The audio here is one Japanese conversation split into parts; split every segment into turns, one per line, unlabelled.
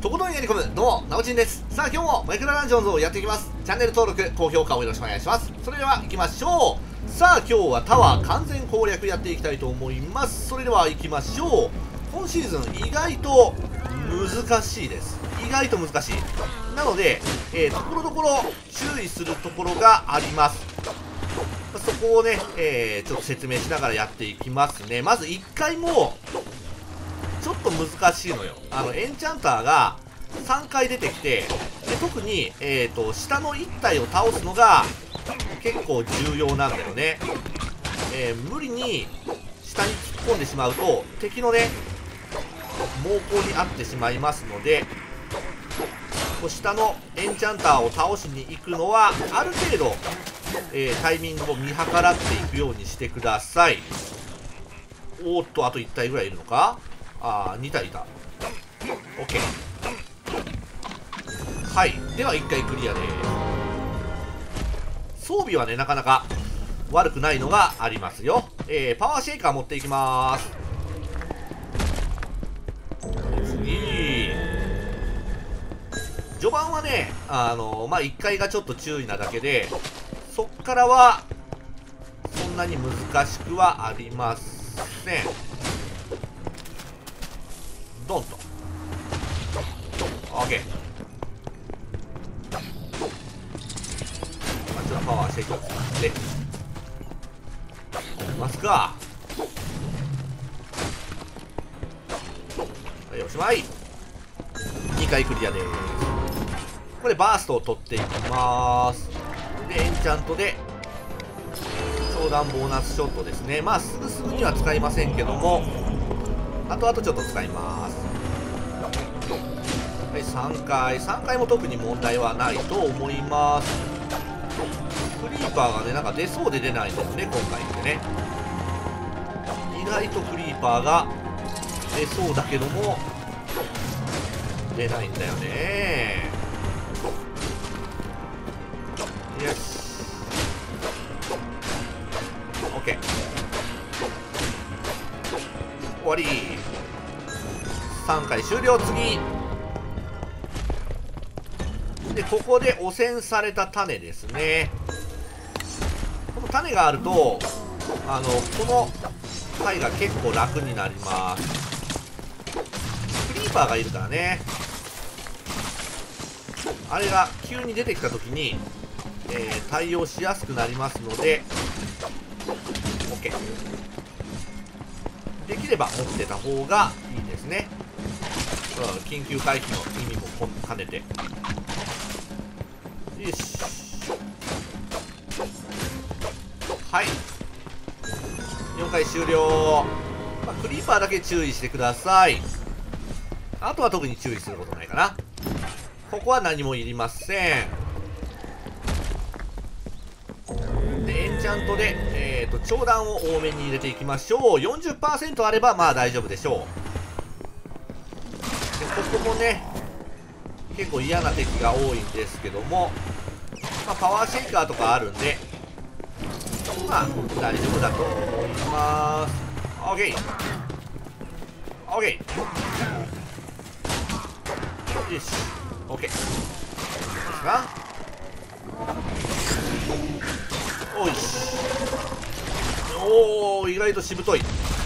とことんやり込む、どうも、なおちんです。さあ、今日もマイクラダンジョンズをやっていきます。チャンネル登録、高評価をよろしくお願いします。それでは、行きましょう。さあ、今日はタワー完全攻略やっていきたいと思います。それでは、行きましょう。今シーズン、意外と難しいです。意外と難しい。なので、ところどころ注意するところがあります。そこをね、ちょっと説明しながらやっていきますね。まず1回も、ちょっと難しいのよ。エンチャンターが3回出てきて、で特に、下の1体を倒すのが結構重要なんだよね。無理に下に突っ込んでしまうと、敵のね、猛攻に遭ってしまいますので、下のエンチャンターを倒しに行くのは、ある程度、タイミングを見計らっていくようにしてください。おーっと、あと1体ぐらいいるのか？2体いた。OK。はい。では、1回クリアです。装備はね、なかなか悪くないのがありますよ。パワーシェイカー持っていきまーす。次。序盤はね、1回がちょっと注意なだけで、そっからは、そんなに難しくはありません。ドンと。OK。ちょっとパワーシェイクを使っていきますか。はい、おしまい。2回クリアです。これバーストを取っていきます。で、エンチャントで、長弾ボーナスショットですね。まあ、すぐには使いませんけども、あとちょっと使います。はい、3回も特に問題はないと思います。クリーパーがね、なんか出そうで出ないんですね、今回ってね。意外とクリーパーが出そうだけども、出ないんだよね。よし。OK。終わり。3回終了。次で、ここで汚染された種ですね。この種があるとこの回が結構楽になります。クリーパーがいるからね。あれが急に出てきた時に、対応しやすくなりますので OK。 できれば持ってた方がいいですね。緊急回避の意味も兼ねて。よし。はい。4回終了。クリーパーだけ注意してください。あとは特に注意することないかな。ここは何もいりません。で、エンチャントで、長弾を多めに入れていきましょう。40% あればまあ大丈夫でしょう。で、ここもね、結構嫌な敵が多いんですけども、パワーシェイカーとかあるんで、まあ大丈夫だと思います。 OK。 OK。 よし OK ですか。おいし。おお、意外としぶとい。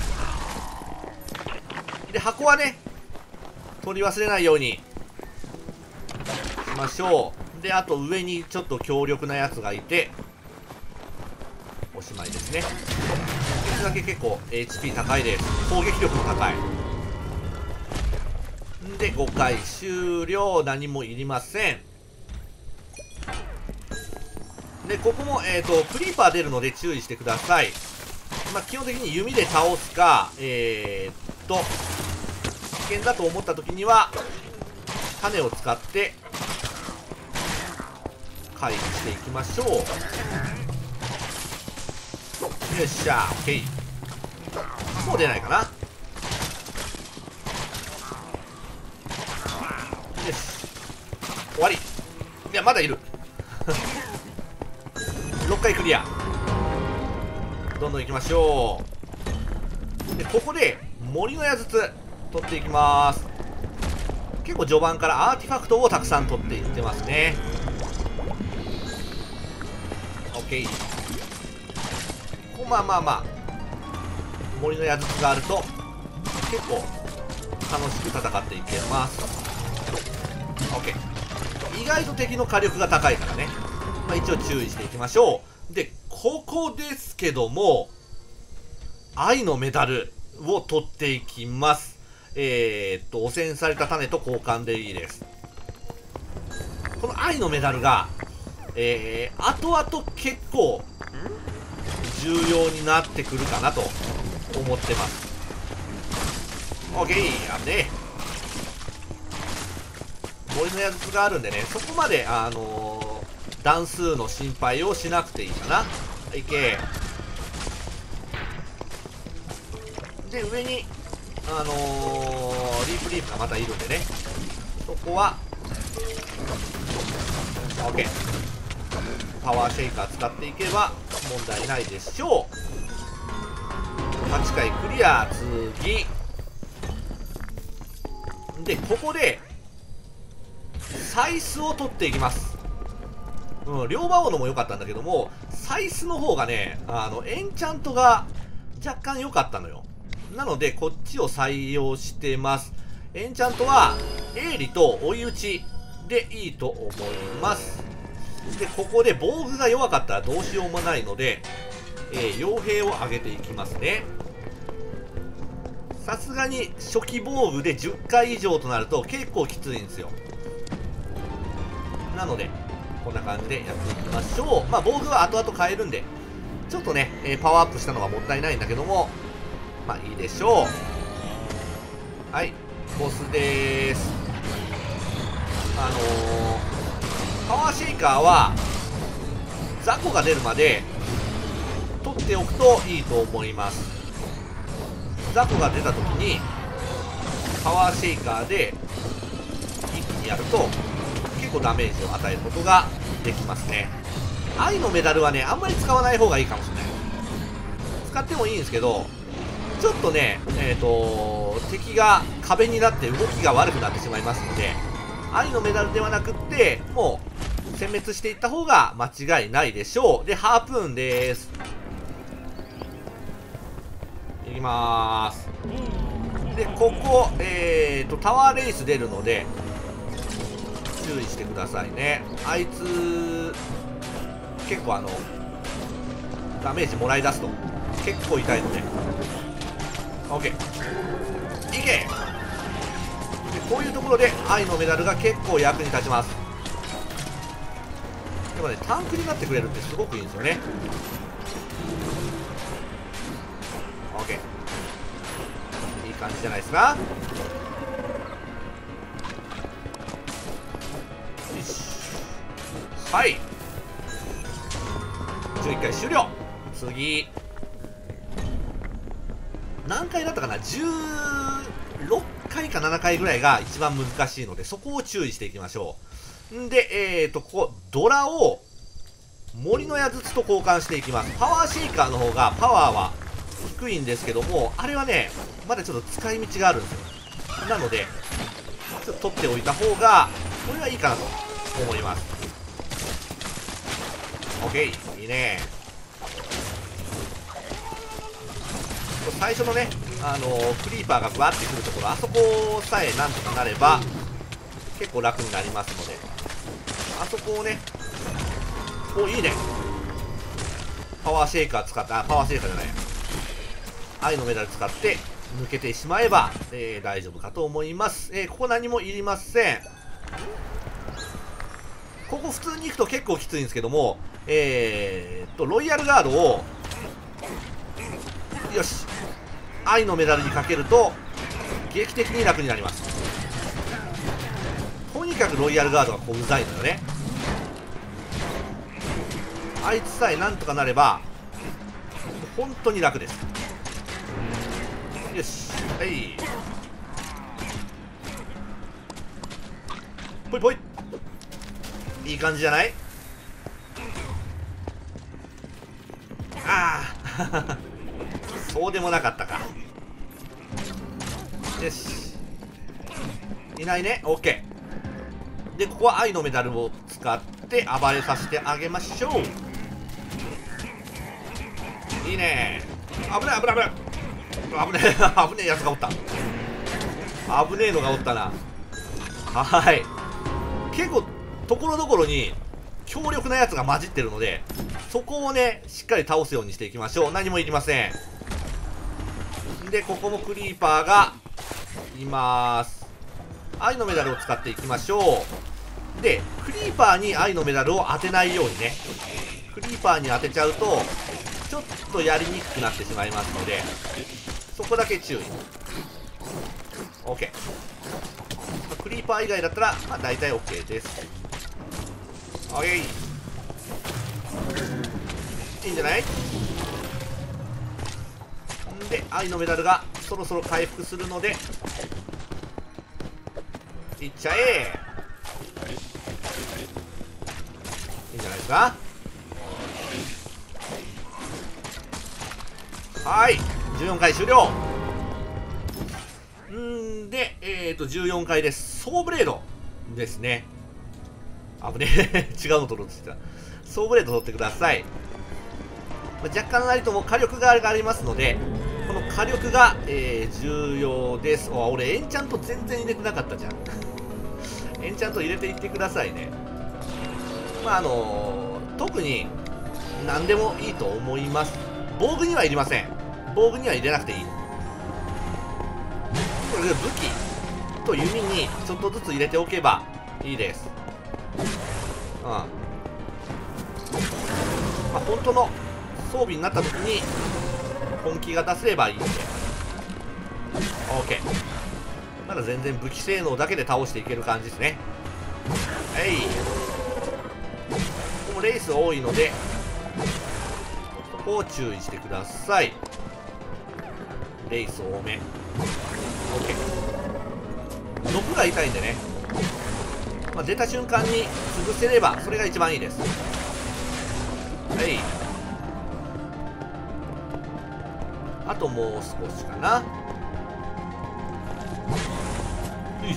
で、箱はね取り忘れないようにしましょう。で、あと上にちょっと強力なやつがいておしまいですね。こいつだけ結構 HP 高いです。攻撃力も高い。で、5回終了。何もいりません。で、ここも、クリーパー出るので注意してください。基本的に弓で倒すか、危険だと思った時には種を使って回避していきましょう。よっしゃ、 OK。 もう出ないかな。よし、終わり。いや、まだいる。6回クリア。どんどん行きましょう。で、ここで森の矢筒取っていきます。 結構序盤からアーティファクトをたくさん取っていってますね。 OK。 まあ森の矢筒があると結構楽しく戦っていけます。 OK。 意外と敵の火力が高いからね、一応注意していきましょう。でここですけども、愛のメダルを取っていきます。汚染された種と交換でいいです。この愛のメダルが、後々結構重要になってくるかなと思ってます。 OK。 やんね。森の矢筒があるんでね、そこまで段数の心配をしなくていいかな。いけ。で上にリープがまたいるんでね、そこは OK。 パワーシェイカー使っていけば問題ないでしょう。8回クリア。次でここでサイスを取っていきます。両馬王のも良かったんだけども、サイスの方がねエンチャントが若干良かったのよ。なのでこっちを採用してます。エンチャントは鋭利と追い打ちでいいと思います。でここで防具が弱かったらどうしようもないので、傭兵を上げていきますね。さすがに初期防具で10回以上となると結構きついんですよ。なのでこんな感じでやっていきましょう。防具は後々変えるんでちょっとね、パワーアップしたのがもったいないんだけども、いいでしょう。はい、ボスでーす。パワーシェイカーは雑魚が出るまで取っておくといいと思います。雑魚が出た時にパワーシェイカーで一気にやると結構ダメージを与えることができますね。愛のメダルはねあんまり使わない方がいいかもしれない。使ってもいいんですけど、ちょっとね敵が壁になって動きが悪くなってしまいますので、愛のメダルではなくってもう殲滅していった方が間違いないでしょう。でハープーンでーす。いきまーす。でここタワーレイス出るので注意してくださいね。あいつ結構ダメージもらい出すと結構痛いので OK。 いけ。でこういうところで愛のメダルが結構役に立ちます。でもねタンクになってくれるってすごくいいんですよね。 OK。 いい感じじゃないですか。はい、11回終了。次何回だったかな、16回か7回ぐらいが一番難しいのでそこを注意していきましょう。んでここドラを森の矢筒と交換していきます。パワーシェイカーの方がパワーは低いんですけども、あれはねまだちょっと使い道があるんですよ。なのでちょっと取っておいた方がこれはいいかなと思います。 OK。 いいね。最初のねクリーパーがバーってくるところ、あそこさえなんとかなれば結構楽になりますので、あそこをね、お、いいね。パワーシェイカー使った、パワーシェイカーじゃないや、愛のメダル使って抜けてしまえば、大丈夫かと思います。ここ何もいりません。ここ普通に行くと結構きついんですけども、ロイヤルガードをよし愛のメダルにかけると劇的に楽になります。とにかくロイヤルガードがこううざいのよね。あいつさえなんとかなれば本当に楽です。よし、はい、ぽいぽい、いい感じじゃない？ああそうでもなかったか。よし、 いないね。オッケー。で、ここは愛のメダルを使って暴れさせてあげましょう。いいね。危ない危ない危ない。危ねえ危ねえやつがおった。危ねえのがおったな。はい。結構ところどころに強力なやつが混じってるので、そこをねしっかり倒すようにしていきましょう。何もいりません。で、ここもクリーパーがいます。愛のメダルを使っていきましょう。で、クリーパーに愛のメダルを当てないようにね。クリーパーに当てちゃうとちょっとやりにくくなってしまいますので、そこだけ注意。 OK。クリーパー以外だったら、まあ、大体 OK です。 OK。 いいんじゃない。んで、愛のメダルがそろそろ回復するのでいっちゃえ。いいんじゃないですか。はい、14回終了。で、14回です。ソーブレードですね。危ねえ違うの取ろうとしてた。ソーブレード取ってください。若干なりとも火力がありますので、この火力が、重要です。俺エンチャント全然入れてなかったじゃんエンチャント入れていってくださいね。まあ特に何でもいいと思います。防具にはいりません。防具には入れなくていい。武器と弓にちょっとずつ入れておけばいいです。まあ本当の装備になった時に本気が出せればいいんで OK。 まだ全然武器性能だけで倒していける感じですね。ここもレース多いのでそこを注意してください。レース多め。 OK。 毒が痛いんでね、まあ、出た瞬間に潰せればそれが一番いいです。あともう少しかな。よし。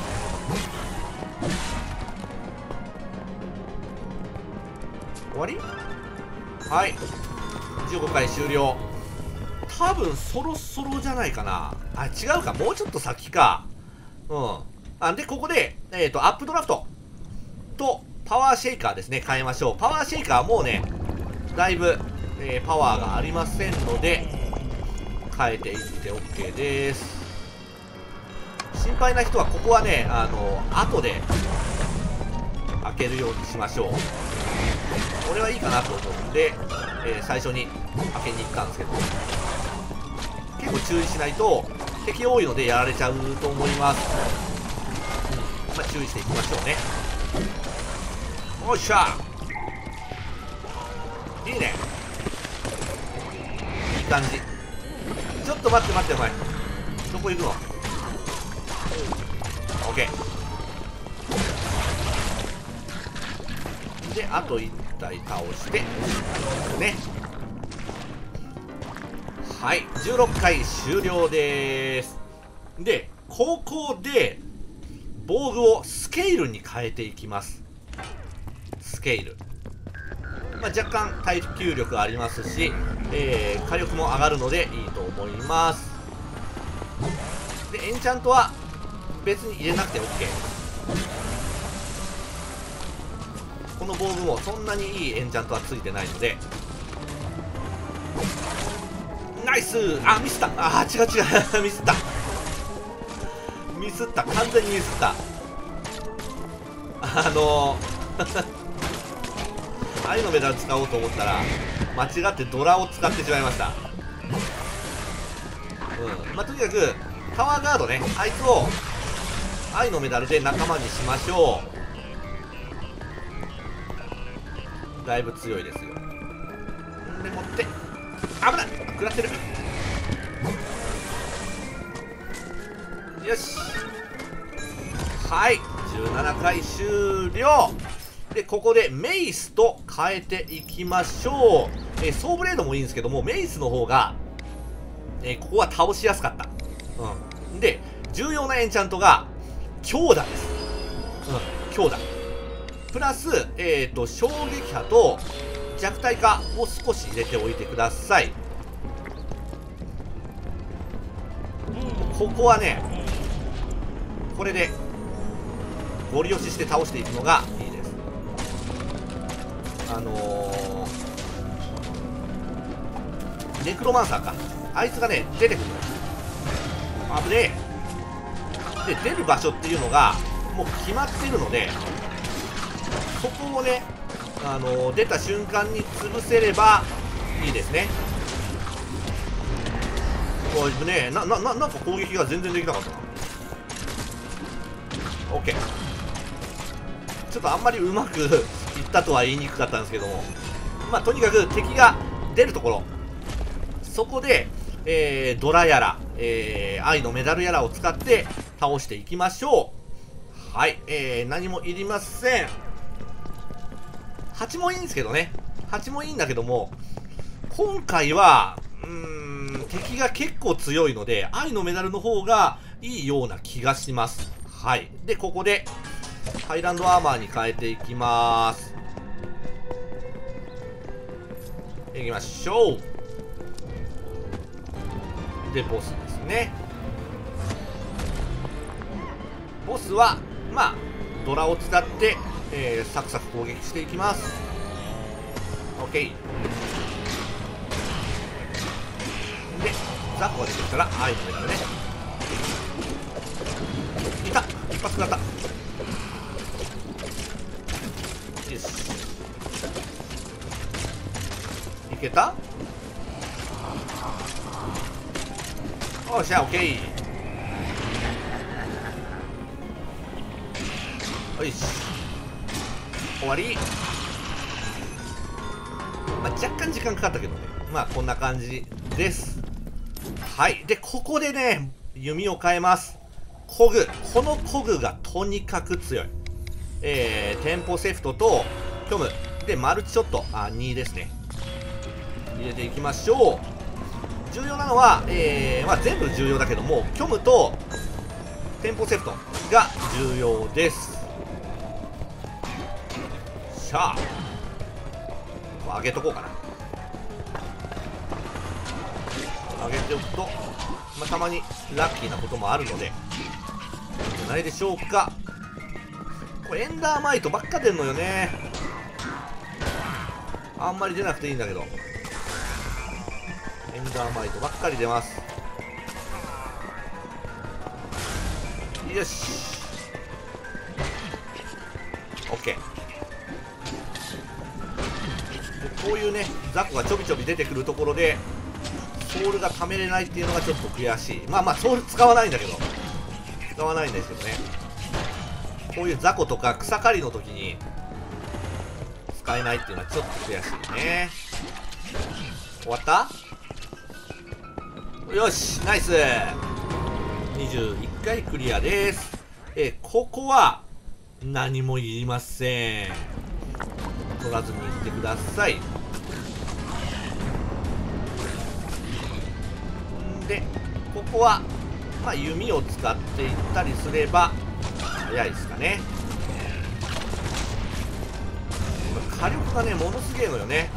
終わり。はい、15回終了。多分そろそろじゃないかな。あ、違うか、もうちょっと先か。でここでアップドラフトとパワーシェイカーですね、変えましょう。パワーシェイカーはもうねだいぶ、パワーがありませんので変えていって OK です。心配な人はここはね後で開けるようにしましょう。俺はいいかなと思うんで、最初に開けに行ったんですけど、結構注意しないと敵多いのでやられちゃうと思います。まあ注意していきましょうね。おっしゃ、いいね、いい感じ。ちょっと待って待って、お前どこ行くの。 OK で、あと1体倒してね。はい、16回終了です。で、ここで防具をスケールに変えていきます。スケール、まあ、若干耐久力ありますし、火力も上がるのでいいと思います。で、エンチャントは別に入れなくて OK。 この防具もそんなにいいエンチャントはついてないので。ナイス。あ、ミスった。あ、違う違うミスったミスった、完全にミスった。愛のメダル使おうと思ったら間違ってドラを使ってしまいました。まあ、とにかくタワーガードね、あいつを愛のメダルで仲間にしましょう。だいぶ強いですよ。でもって危ない、食らってる。よし、はい、17回終了で、ここでメイスと変えていきましょう。ソーブレードもいいんですけども、メイスの方が、ここは倒しやすかった。で、重要なエンチャントが強打です。強打。プラス、衝撃波と弱体化を少し入れておいてください。ここはね、これでゴリ押しして倒していくのがいいです。ネクロマンサーか。あいつがね、出てくるの。危ねえ。で、出る場所っていうのが、もう決まってるので、そこをね、出た瞬間に潰せればいいですね。これね、なんか攻撃が全然できなかったな。OK。ちょっとあんまりうまくいったとは言いにくかったんですけども、まあ、とにかく敵が出るところ、そこで、ドラやら、愛のメダルやらを使って倒していきましょう。はい、何もいりません。8もいいんですけどね。8もいいんだけども、今回は、敵が結構強いので、愛のメダルの方がいいような気がします。はい。で、ここで、ハイランドアーマーに変えていきます。いきましょう。で、ボスですね。ボスは、まあ、ドラを使って、サクサク攻撃していきます。OK。で、ザコが出てきたら、愛のメダルね。いた！一発食らった。よし。いけた？おっしゃ、オッケー。よし。終わり。まあ、若干時間かかったけどね。まあ、こんな感じです。はい。で、ここでね、弓を変えます。コグ。このコグがとにかく強い。テンポセフトと、キョム。で、マルチショット。2ですね。入れていきましょう。重要なのは、まあ、全部重要だけども、キョムとテンポセフトが重要です。しゃあ、上げとこうかな。上げておくと、まあ、たまにラッキーなこともあるので、いいんじゃないでしょうか。これエンダーマイトばっか出るのよね。あんまり出なくていいんだけど、エンダーマイトばっかり出ます。よし OK。 こういうね、ザコがちょびちょび出てくるところでソウルが貯めれないっていうのがちょっと悔しい。まあまあソウル使わないんだけど、使わないんですけどね。こういうザコとか草刈りの時に使えないっていうのはちょっと悔しいね。終わった？よし、ナイス。21回クリアです。ここは何もいりません。取らずに行ってください。で、ここは、まあ、弓を使っていったりすれば早いですかね。火力がね、ものすげえのよね。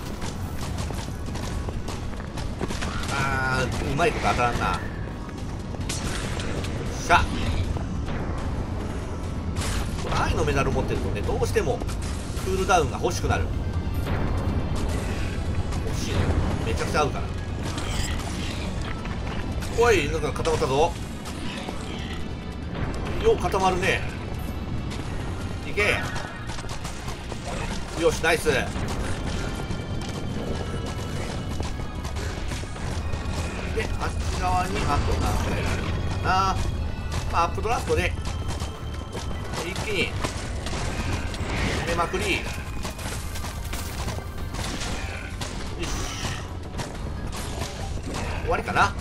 うまいこと当たらんな。しゃ、この愛のメダル持ってるとね、どうしてもクールダウンが欲しくなる。欲しいね。めちゃくちゃ合うから。おい、なんか固まったぞ。よう固まるね。いけ。よし、ナイス。で、あっち側にあと何回あるかな。まあ、アップドラフトで一気に決めまくり。よし、終わりかな。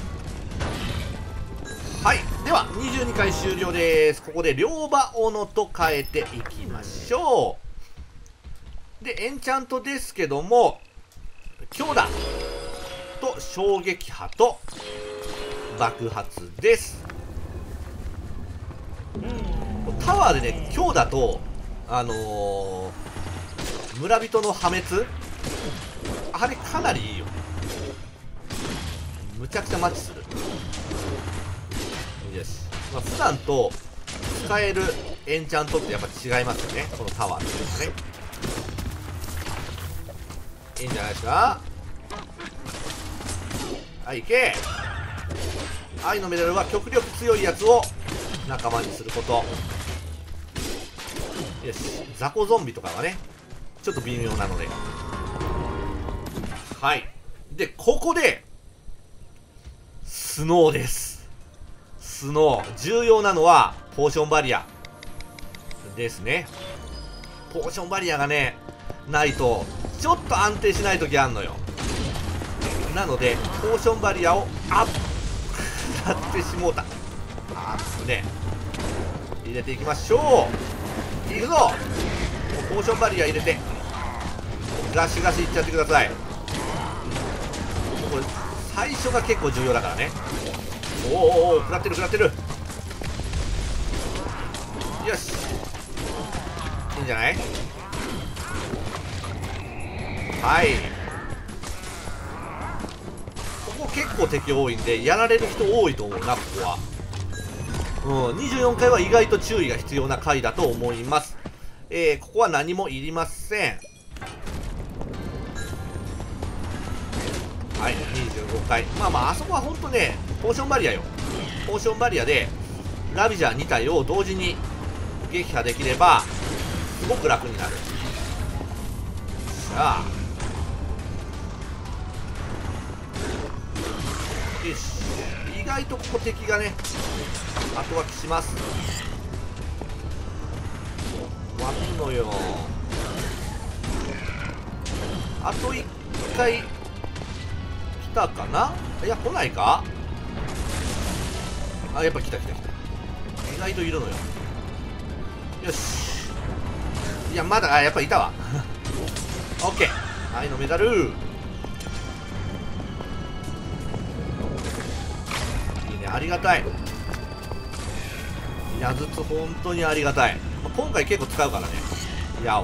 はい、では22回終了です。ここで両刃斧と変えていきましょう。で、エンチャントですけども、強打と衝撃波と爆発です。 タワーでね、今日だと村人の破滅、あれかなりいいよ。むちゃくちゃマッチする。よし、まあ、普段と使えるエンチャントってやっぱ違いますよね、このタワーっていうのはね。いいんじゃないですか。はい、いけ。愛のメダルは極力強いやつを仲間にすること。よし、雑魚ゾンビとかはねちょっと微妙なので。はい。で、ここでスノーです。スノー重要なのはポーションバリアですね。ポーションバリアがねないとちょっと安定しない時あんのよ。なのでポーションバリアをアップなってしもうた。アップね、入れていきましょう。いくぞ。ポーションバリア入れてガシガシいっちゃってください。これ最初が結構重要だからね。おおおお、食らってる食らってる。よし、いいんじゃない。はい、ここ結構敵多いんでやられる人多いと思うな、ここは。24回は意外と注意が必要な回だと思います。ここは何もいりません。はい、25回。まあまあ、あそこはほんとね、ポーションバリアよ。ポーションバリアで、ラビジャー2体を同時に撃破できれば、すごく楽になる。さあ。よし。意外とここ敵がね、後書きします。割るのよ。あと1回来たかな。いや来ないか。あ、やっぱ来た来た来た。意外といるのよ。よし。いやまだ、あ、やっぱいたわ。オッケー。愛のメダル。いいね、ありがたい。矢筒本当にありがたい。今回結構使うからね、矢を。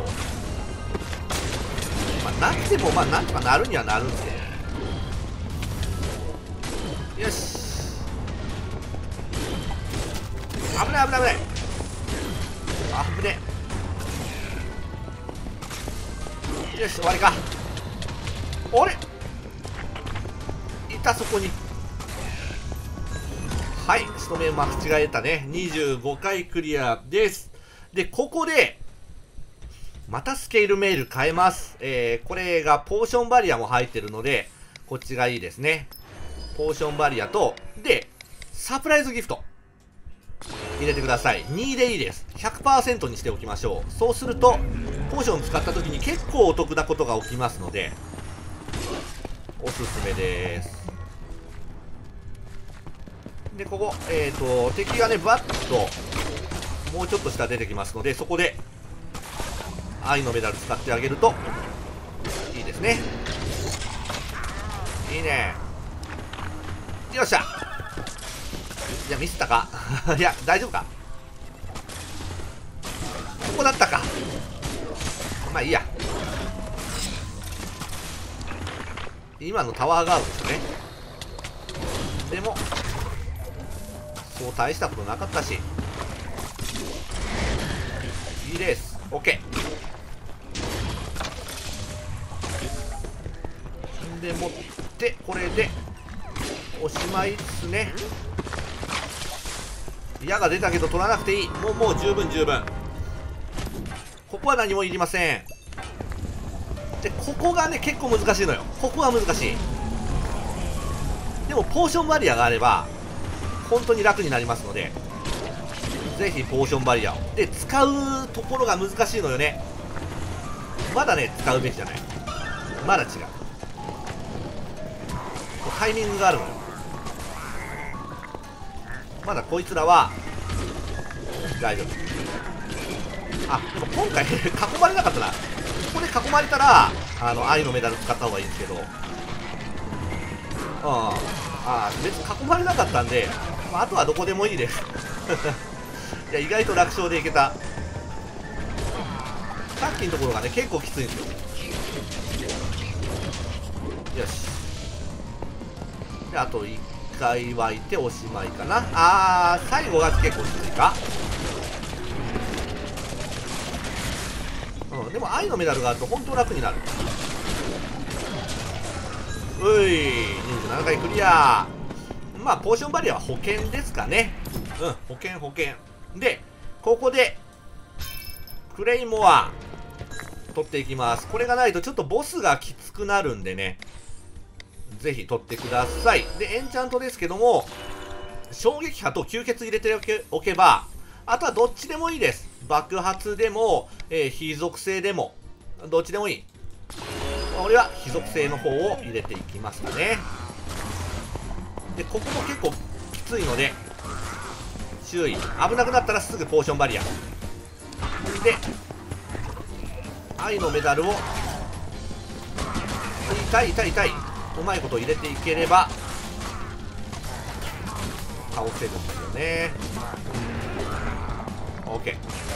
まあ、なくてもまあなんとかなるにはなるんですけど。よし、危ない危ない危ない。危ねえ。よし、終わりか。あれいた、そこに。はい、仕留め間違えたね。25回クリアです。で、ここで、またスケールメール変えます。これがポーションバリアも入ってるので、こっちがいいですね。ポーションバリアと、で、サプライズギフト。入れてください。2でいいです。100% にしておきましょう。そうすると、ポーション使った時に結構お得なことが起きますので、おすすめです。で、ここ、敵がね、バッと、もうちょっと下出てきますので、そこで、愛のメダル使ってあげると、いいですね。いいね。よっしゃ。いや、ミスったか。いや、大丈夫か。ここだったか。まあいいや。今のタワーガードですよね。でも、そう大したことなかったし。いいです。OK。でもって、これで、おしまいですね。矢が出たけど取らなくていい。もう十分十分。ここは何もいりません。で、ここがね、結構難しいのよ。ここは難しい。でも、ポーションバリアがあれば、本当に楽になりますので、ぜひポーションバリアを。で、使うところが難しいのよね。まだね、使うべきじゃない。まだ違う。タイミングがあるのよ。まだこいつらは大丈夫。あ、でも今回囲まれなかったな。ここで囲まれたら愛のメダル使った方がいいんですけど、別に囲まれなかったんで、まあ、あとはどこでもいいです。 いや、意外と楽勝でいけた。さっきのところがね、結構きついんですよ。よし。で、あと1回湧いておしまいかな。最後が結構きついか。でも愛のメダルがあると本当楽になる。うい、27回クリア。まあポーションバリアは保険ですかね。保険で、ここでクレイモア取っていきます。これがないとちょっとボスがきつくなるんでね、ぜひ取ってください。で、エンチャントですけども、衝撃波と吸血入れておけば、あとはどっちでもいいです。爆発でも、非属性でも、どっちでもいい。俺は非属性の方を入れていきますかね。で、ここも結構きついので、注意。危なくなったらすぐポーションバリア。で、愛のメダルを、痛い。うまいこと入れていければ、倒せるんですよね。OK。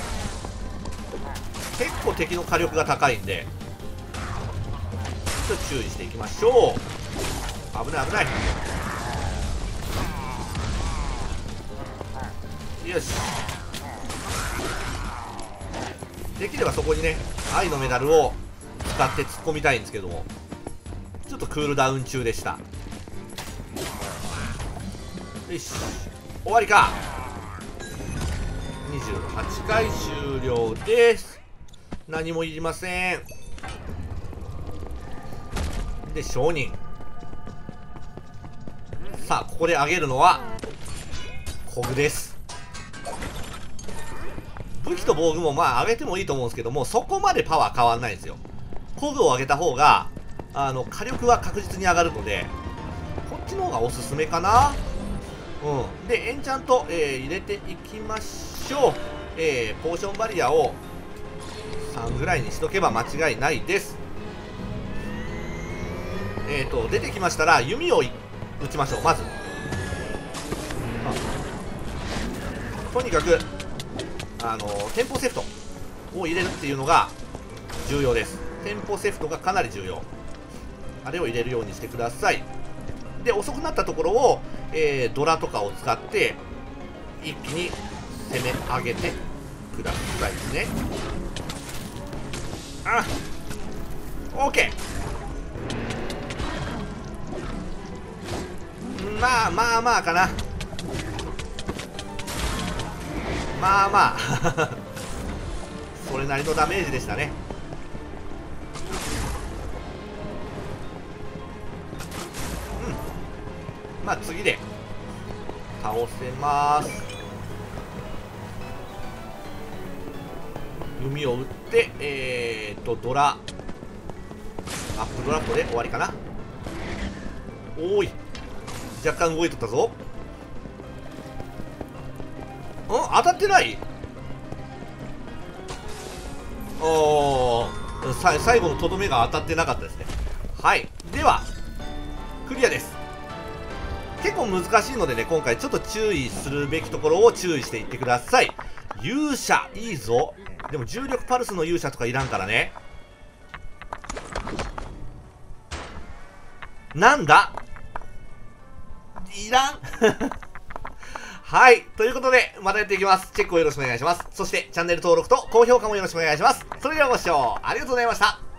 結構敵の火力が高いんで、ちょっと注意していきましょう。危ない。よし。できればそこにね、愛のメダルを使って突っ込みたいんですけども、ちょっとクールダウン中でした。よし、終わりか。28回終了です。何もいりません。で、商人。さあ、ここで上げるのはコグです。武器と防具もまあ上げてもいいと思うんですけども、そこまでパワー変わんないんですよ。コグを上げた方が火力は確実に上がるので、こっちの方がおすすめかな。で、エンチャント、入れていきましょう。ポーションバリアを3ぐらいにしとけば間違いないです。出てきましたら弓を打ちましょう。まずとにかくテンポセフトを入れるっていうのが重要です。テンポセフトがかなり重要。あれを入れるようにしてください。で、遅くなったところを、ドラとかを使って一気に攻め上げてくださいね。OK。まあかな。まあそれなりのダメージでしたね。まあ次で倒せます。弓を打ってドラアップドラフトで終わりかな。おーい、若干動いとったぞ。当たってない。最後のとどめが当たってなかったですね。はい、ではクリアです。結構難しいのでね、今回ちょっと注意するべきところを注意していってください。勇者いいぞ。でも重力パルスの勇者とかいらんからね。なんだいらんはい。ということで、またやっていきます。チェックをよろしくお願いします。そして、チャンネル登録と高評価もよろしくお願いします。それではご視聴ありがとうございました。